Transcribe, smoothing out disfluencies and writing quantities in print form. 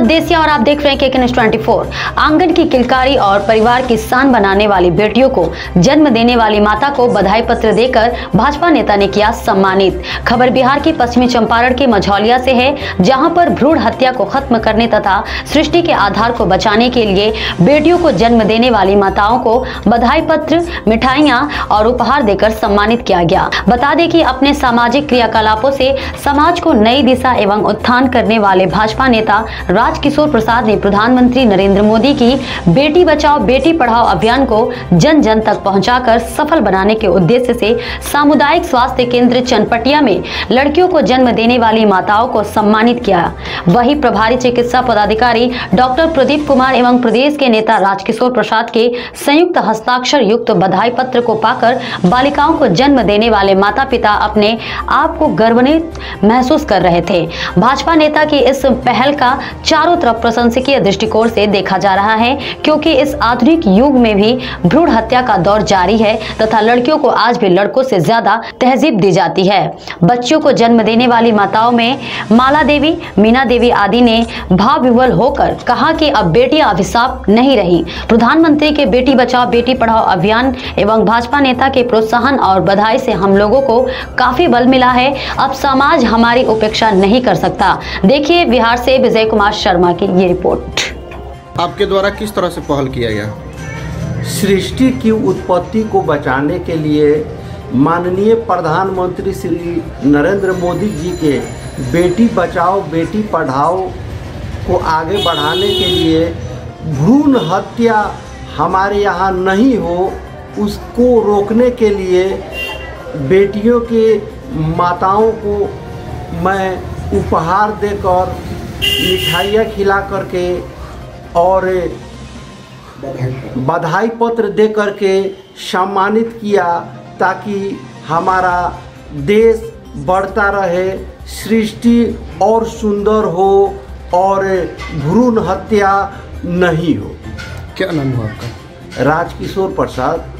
देसिया और आप देख रहे हैं केके न्यूज़ 24। आंगन की किलकारी और परिवार की शान बनाने वाली बेटियों को जन्म देने वाली माता को बधाई पत्र देकर भाजपा नेता ने किया सम्मानित। खबर बिहार के पश्चिमी चंपारण के मझौलिया से है, जहां पर भ्रूण हत्या को खत्म करने तथा सृष्टि के आधार को बचाने के लिए बेटियों को जन्म देने वाली माताओं को बधाई पत्र, मिठाइयां और उपहार देकर सम्मानित किया गया। बता दें कि अपने सामाजिक क्रियाकलापों से समाज को नई दिशा एवं उत्थान करने वाले भाजपा नेता राजकिशोर प्रसाद ने प्रधानमंत्री नरेंद्र मोदी की बेटी बचाओ बेटी पढ़ाओ अभियान को जन जन तक पहुंचाकर सफल बनाने के उद्देश्य से सामुदायिक स्वास्थ्य केंद्र चनपटिया में लड़कियों को जन्म देने वाली माताओं को सम्मानित किया। वहीं प्रभारी चिकित्सा पदाधिकारी डॉक्टर प्रदीप कुमार एवं प्रदेश के नेता राजकिशोर प्रसाद के संयुक्त हस्ताक्षर युक्त बधाई पत्र को पाकर बालिकाओं को जन्म देने वाले माता पिता अपने आप को गर्वान्वित महसूस कर रहे थे। भाजपा नेता की इस पहल का चारों तरफ प्रशंसनीय दृष्टिकोण से देखा जा रहा है, क्योंकि इस आधुनिक युग में भी भ्रूण हत्या का दौर जारी है तथा लड़कियों को आज भी लड़कों से ज्यादा तहजीब दी जाती है। बच्चों को जन्म देने वाली माताओं में माला देवी, मीना देवी आदि ने भाव विह्वल होकर कहा कि अब बेटियां अभिशाप नहीं रही। प्रधानमंत्री के बेटी बचाओ बेटी पढ़ाओ अभियान एवं भाजपा नेता के प्रोत्साहन और बधाई से हम लोगों को काफी बल मिला है। अब समाज हमारी उपेक्षा नहीं कर सकता। देखिए बिहार से विजय कुमार शर्मा की ये रिपोर्ट। आपके द्वारा किस तरह से पहल किया गया? सृष्टि की उत्पत्ति को बचाने के लिए माननीय प्रधानमंत्री श्री नरेंद्र मोदी जी के बेटी बचाओ बेटी पढ़ाओ को आगे बढ़ाने के लिए भ्रूण हत्या हमारे यहाँ नहीं हो, उसको रोकने के लिए बेटियों के माताओं को मैं उपहार देकर, मिठाइयाँ खिला करके और बधाई पत्र दे करके सम्मानित किया, ताकि हमारा देश बढ़ता रहे, सृष्टि और सुंदर हो और भ्रूण हत्या नहीं हो। क्या नाम हुआ आपका? राजकिशोर प्रसाद।